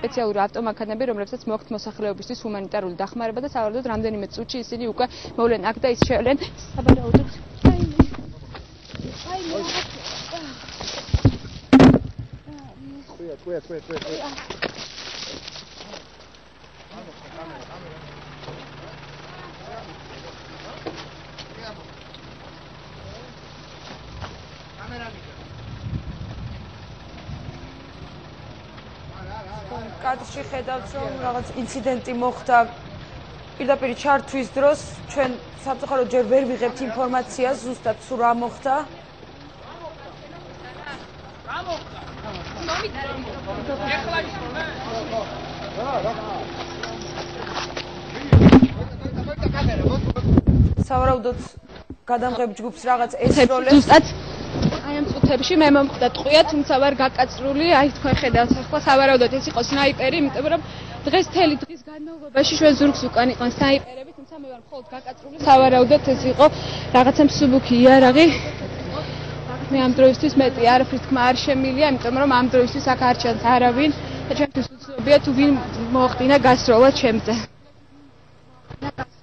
სპეციალური ავტომანქანები, რომლებსაც მოაქვთ მოსახლეობისთვის ჰუმანიტარული დახმარება და სავარაუდოდ რამდენიმე წუთში ისინი უკვე მოვლენ აქ და ის შევლენ საბარაუდოდ. კადრში ხედავთ რომ რაღაც ინციდენტი მოხდა პირდაპირ ჩართვის დროს ჩვენ სამწუხაროდ ჯერ ვერ ვიღებთ ინფორმაციას ზუსტად სულ რა მოხდა სავარაუდოდ გადამღებ ჯგუფს რაღაც ესროლებს ზუსტად აი ამ წუთებში მე მომხდა ტყვია, თუმცა ვარ გაკაცრული, აი თქვენ ხედავთ ახლა სავარაუდოდ ეს იყო სნაიპერი, იმიტომ რომ დღეს თელი დღის განმავლობაში ჩვენ ზურგს უკან იყვნენ სნაიპერები, თუმცა მე ვარ მხოლოდ გაკაცრული, სავარაუდოდ ეს იყო რაღაცა მსუბუქი იარაღი. მე ამ დროისთვის მეტი არაფრის თქმა არ შემილია, იმიტომ რომ ამ დროისთვის აქ არ ჩანს არავინ და ჩვენთვის უცნობია თუ ვინ მოახდინა გასროლა ჩემზე.